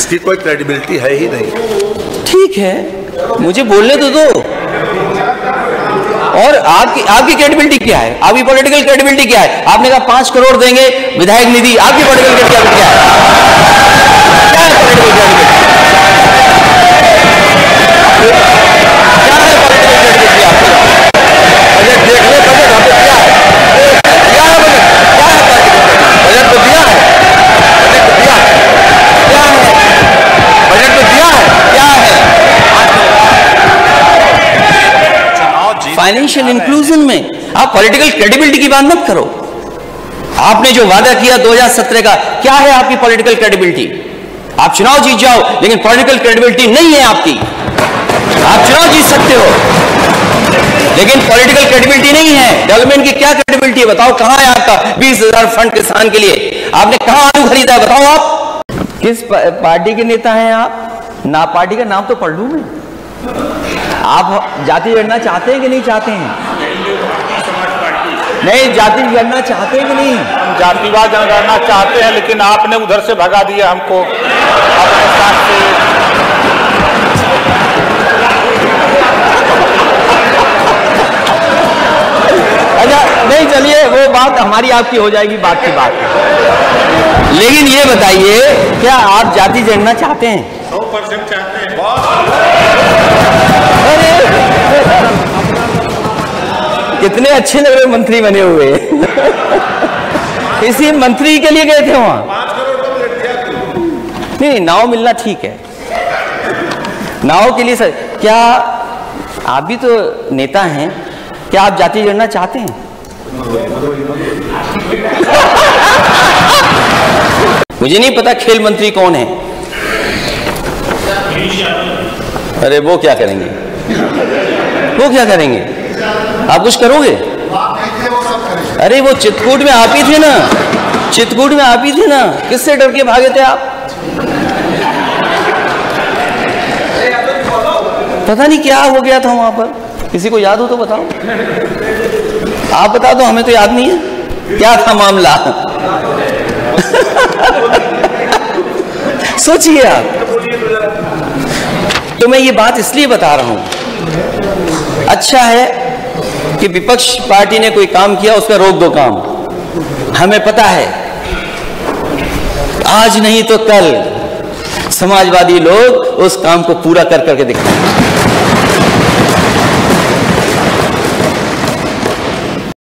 इसकी कोई क्रेडिबिलिटी है ही नहीं। ठीक है, मुझे बोलने तो दो। और आपकी क्रेडिबिलिटी क्या है? आपकी पॉलिटिकल क्रेडिबिलिटी क्या है? आपने कहा 5 करोड़ देंगे विधायक निधि, आपकी पॉलिटिकल क्रेडिबिलिटी क्या है? क्या है पॉलिटिकल क्रेडिबिलिटी? क्या है पॉलिटिकल क्रेडिबिलिटी आपकी? बजट देख लो, बजट आपको क्या है? क्या है बजट? क्या है बजट? तो दिया है, बजट तो दिया है, क्या है बजट? तो दिया है, क्या है? फाइनेंशियल इंक्लूजन में आप पॉलिटिकल क्रेडिबिलिटी की बात मत करो। आपने जो वादा किया 2017 का, क्या है आपकी पॉलिटिकल क्रेडिबिलिटी? आप चुनाव जीत जाओ, लेकिन पॉलिटिकल क्रेडिबिलिटी नहीं है आपकी। आप चुनाव जीत सकते हो, लेकिन पॉलिटिकल क्रेडिबिलिटी नहीं है। डेवलपमेंट की क्या क्रेडिबिलिटी है बताओ? कहां है आपका 20,000 फंड किसान के लिए? आपने कहां आलू खरीदा है बताओ? आप किस पार्टी के नेता हैं? आप ना पार्टी का नाम तो पढ़ लूं मैं। आप जाति जनगणना चाहते हैं कि नहीं चाहते हैं? नहीं, जाति जनगणना चाहते हैं कि नहीं? हम जातिवाद जनगणना चाहते हैं, लेकिन आपने उधर से भगा दिया हमको अपने साथ से। अच्छा नहीं, चलिए वो बात हमारी आपकी हो जाएगी, बात की बात। लेकिन ये बताइए, क्या आप जाति जनगणना चाहते हैं? 100% चाहते हैं। कितने अच्छे लग रहे मंत्री बने हुए। इसी मंत्री के लिए गए थे वहां। 5 करोड़ तो बजट दिया। नहीं, नाव मिलना ठीक है, नाव के लिए सर। क्या आप भी तो नेता हैं, क्या आप जाति जनगणना चाहते हैं? मुझे नहीं पता खेल मंत्री कौन है। अरे वो क्या करेंगे? वो क्या करेंगे? आप कुछ करोगे? अरे वो चित्रकूट में आप ही थे ना, चित्रकूट में आप ही थे ना, किससे डर के भागे थे आप? पता नहीं क्या हो गया था वहां पर, किसी को याद हो तो बताओ। आप बता दो, हमें तो याद नहीं है क्या था मामला। सोचिए आप। तो मैं ये बात इसलिए बता रहा हूं, अच्छा है कि विपक्ष पार्टी ने कोई काम किया, उसका रोक दो काम। हमें पता है आज नहीं तो कल समाजवादी लोग उस काम को पूरा कर करके दिखाएंगे।